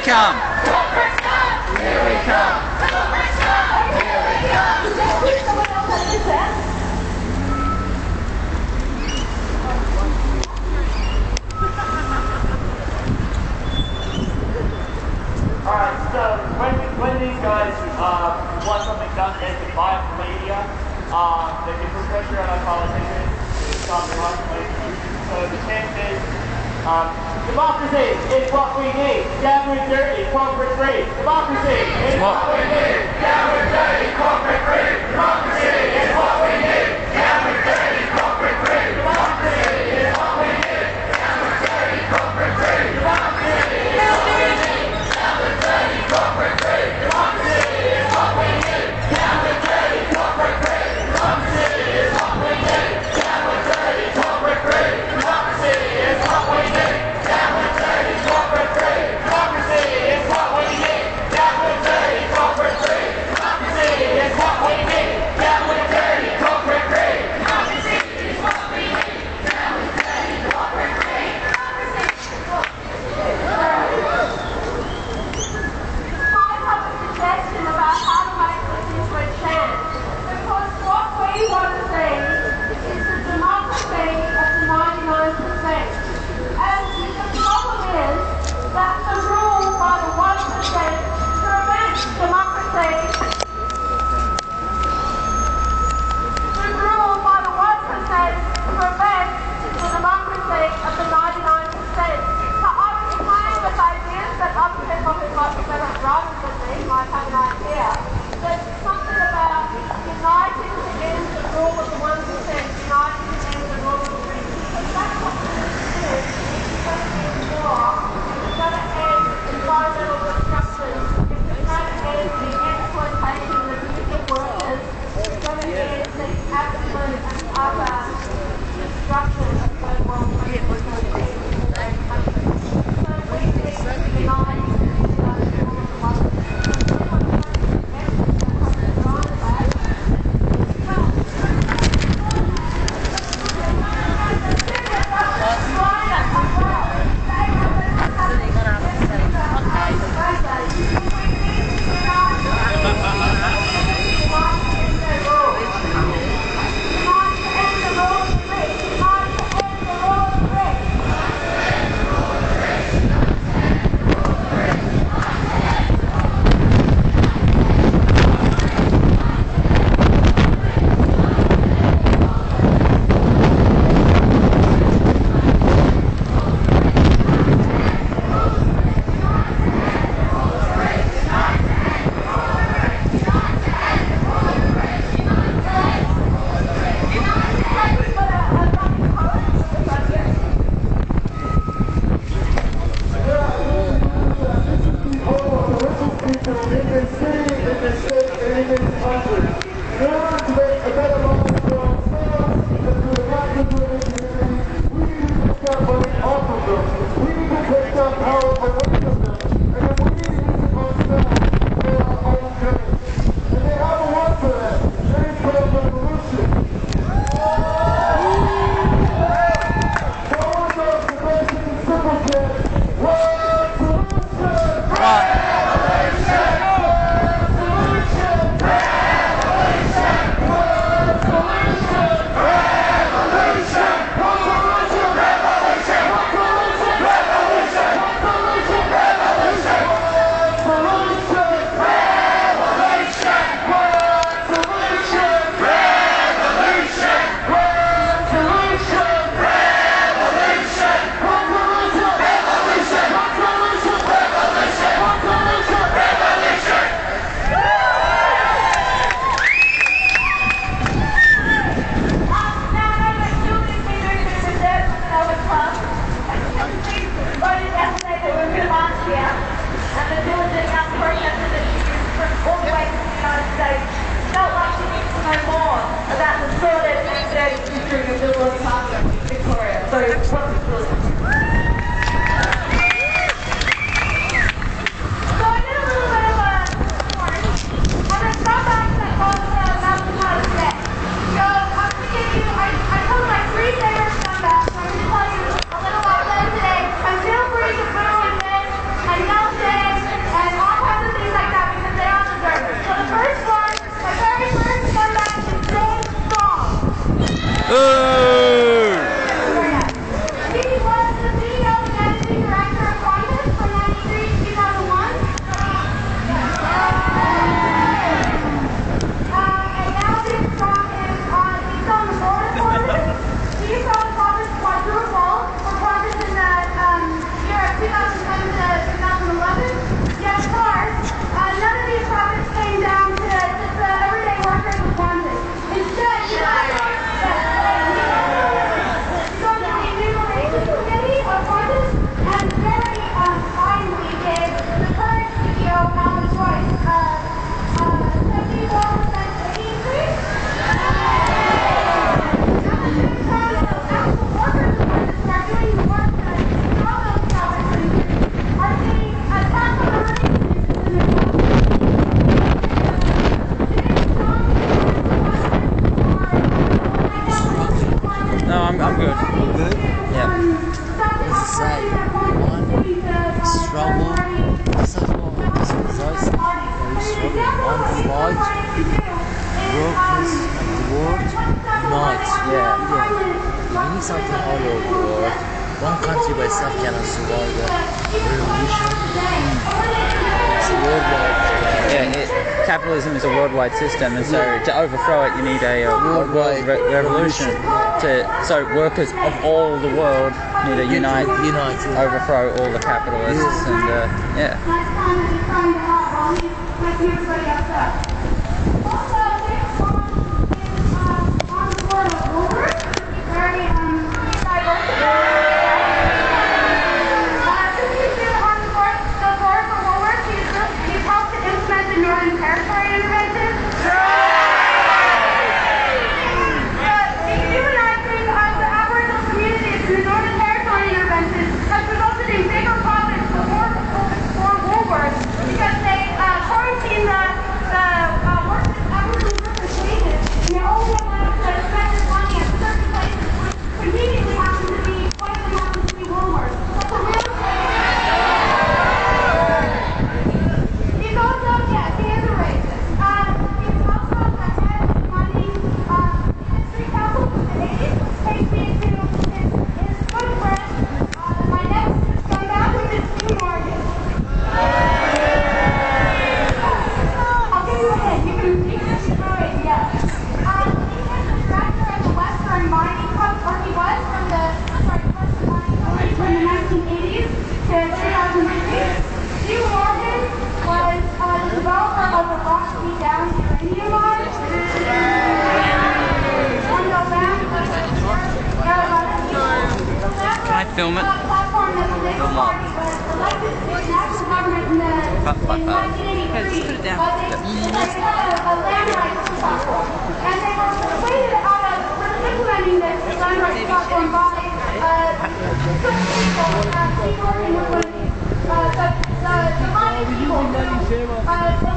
come. Here we come. Here we come. Alright, so when these guys want something done as a buy from media, they can put pressure on our politicians to stop the right solutions. So the chance is, democracy is what we need. Gambling dirty, corporate free. Democracy is what we need. Gambling dirty, corporate free. Democracy is what we need. Gambling dirty, corporate free. Democracy is what we need. Gambling dirty, corporate free. Democracy is what we need. Gambling dirty, corporate free. Democracy is what we need. Gambling dirty, corporate free. Democracy is what we need. Gambling dirty, corporate free. Democracy is what we need. Gambling dirty, corporate free. Democracy is what we need. Gambling dirty, corporate free. Democracy is what we need. Ooh! He was the CEO and managing director of Qantas from 1993 to 2001. And now this song is he's on the board of Qantas. He saw the Qantas quadruple for Qantas in the year of 2010 to 2011. Yet of course, none of these profits came down to just the everyday workers of Qantas. Instead, he's on the enumeration committee of Qantas and very kindly gave the current CEO Alan Joyce a 74% pay increase. Actual workers of Qantas who are doing the work to draw those profits are seeing a tax on earnings in their No, I'm good. Good? Yeah. As I say, one struggle, this is what this results in. Very struggle. One fight, workers of the world unite. Yeah. We need something all over the world. One country by itself cannot survive the revolution. It's a worldwide. Capitalism is a worldwide system, and so to overthrow it, you need a worldwide revolution. So workers of all the world need to unite, overthrow all the capitalists, and yeah. Northern Territory intervention. Dehumanizing of the Aboriginal communities in the Northern Territory intervention has resulted in bigger profits for Woolworths because they quarantine the Aboriginal workers' wages, and they're only allowed to spend this money at certain places, which conveniently happen to be, one of them happens to be Woolworths. That's a real He's also, yes, he is a racist. He's also the head of the money industry council from the 80s, which takes me to his good friend, my next scumbag, which is Stu Morgan. I'll give you a hint. You can throw it, yes. He is the director of the Western Mining Company, or he was from the Western Mining Company from the 1980s to 2015. Stu Morgan was the developer of the Rocky Down uranium mine. Can I film it? Platform that the Labour Party was elected to national government in 1983. Put it down. But they had a land rights platform. And they were persuaded out of implementing this land rights platform by certain people, Steve Morgan was one of these. The money people.